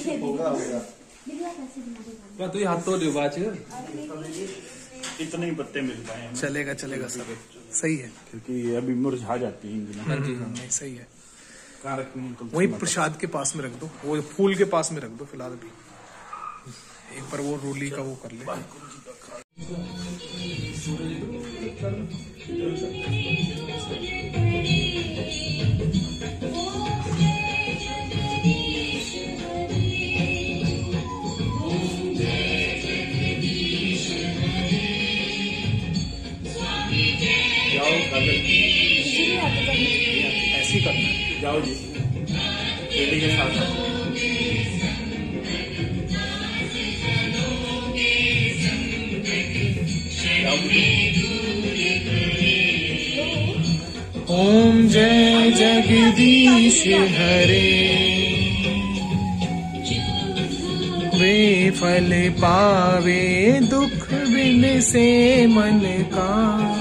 होगा तू हाथ तो लियो बाच इतने ही पत्ते मिल पाए। चलेगा चलेगा सर, सही है क्योंकि अभी मुरझा जाती है। हाँ जी हाँ, नहीं सही है। कहाँ रखनी है? वही प्रसाद के पास में रख दो, वो फूल के पास में रख दो फिलहाल भी। एक बार वो रोली का वो कर ले। ऐसे ही करना है। जाओ जी बेटी के साथ। ओम जय जगदीश हरे, वे फल पावे दुख बिन से मन का,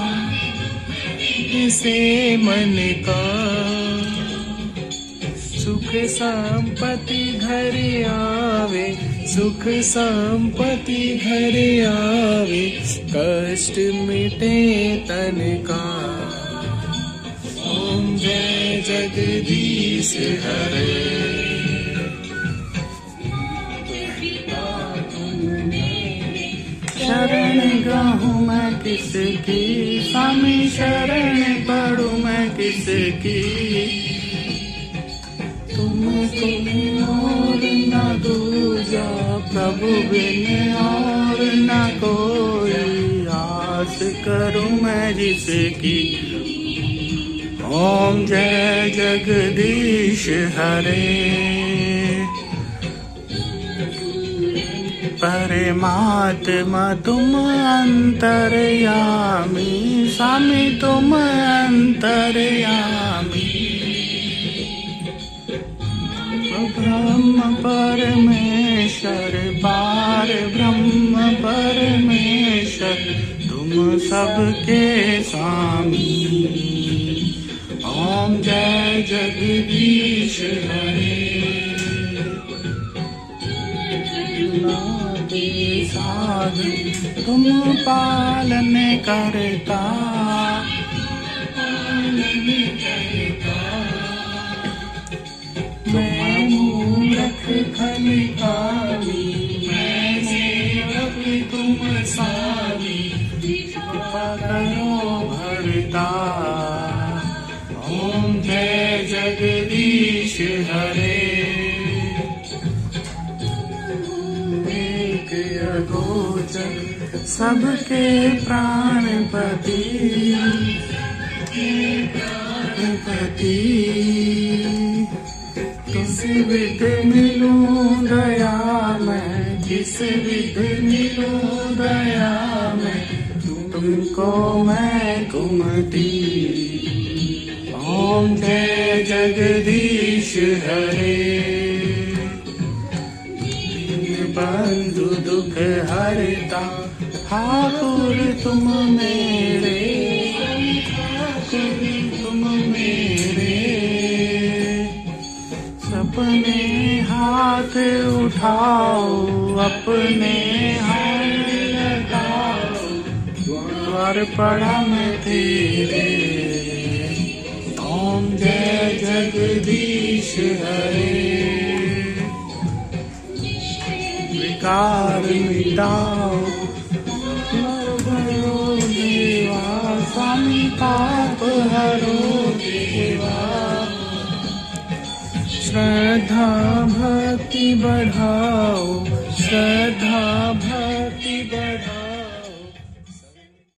से मन का। सुख संपत्ति घर आवे, सुख संपत्ति घर आवे, कष्ट मिटे तन का। ओम जय जगदीश हरे। शरण गाहूँ मैं किसकी, स्वामी शरण पढ़ूँ मैं किसकी। तुमको और न दूजा प्रभु बिन और न कोई, आस करूँ मैं जिसकी। ओम जय जगदीश हरे। परमात्मा तुम अंतर्यामी, स्वामी तुम अंतर्यामी। ब्रह्म परमेश्वर पार ब्रह्म परमेश्वर, तुम सबके स्वामी। ओम जय जगदीश हरे। साध तुम पालन करता, मैं मूर्ख खलिकामी, मैं सेवक तुम स्वामी। कृपा करो भरता। ओम जय जगदीश हरे। गोचर सबके प्राणपति, प्राणपति। किस विध मिलूं दया मैं, किस विध मिलूं दया मैं, तुमको मैं कुमति। ओम जय जगदीश हरे। बंधु दुख हरता ठाकुर तुम मेरे, ठाकुर तुम मेरे। अपने हाथ उठाओ, अपने हाथ लगाओ, द्वार पड़ा मैं तेरे। ओम जय जगदीश हरे। विकार मिटाओ हरो देवा, स्वामी पाप हरो देवा। श्रद्धा भक्ति बढ़ाओ, श्रद्धा